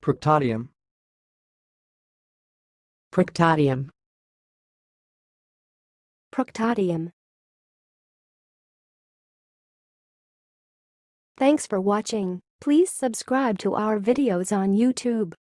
proctodaeum, proctodaeum, proctodaeum. Thanks for watching. Please subscribe to our videos on YouTube.